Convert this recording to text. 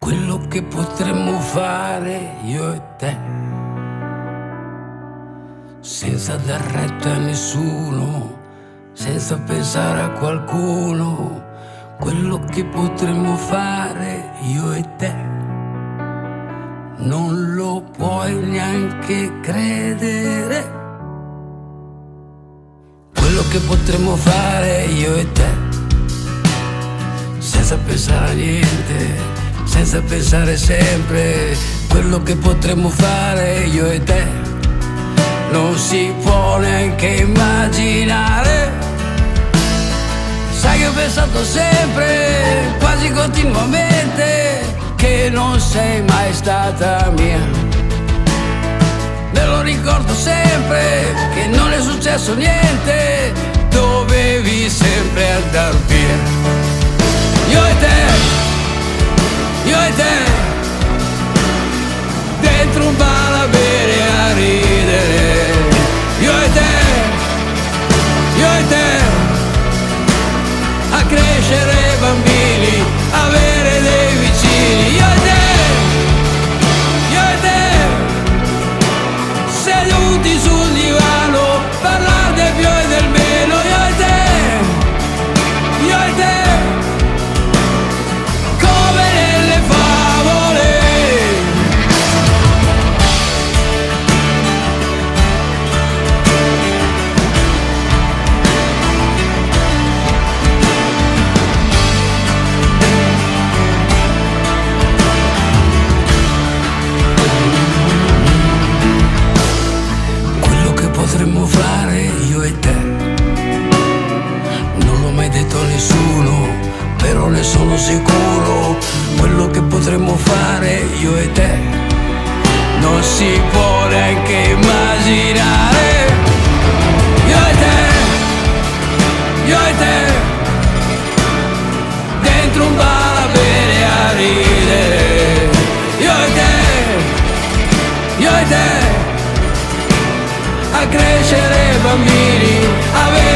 quello che potremmo fare io e te, senza dar retta a nessuno, senza pensare a qualcuno, quello che potremmo fare io e te, non lo puoi neanche credere, quello che potremmo fare io e te, senza pensare a niente, senza pensare sempre, quello che potremmo fare io e te, non si può neanche immaginare. Sai che ho pensato sempre, quasi continuamente, che non sei mai stata mia. Me lo ricordo sempre, che non è successo niente, dovevi sempre andar via. Io e te, dentro un bar a bere e a ridere. Io e te, a crescere bambini, avere dei vicini. Io e te, seduti sul divano, parlare del più e del meno. Io e te, come nelle favole. Quello che potremmo fare io e te, non l'ho mai detto a nessuno, però ne sono sicuro, quello che potremmo fare io e te, non si può neanche immaginare. Io e te, dentro un bar a bere e a ridere. Io e te, a crescere bambini, avere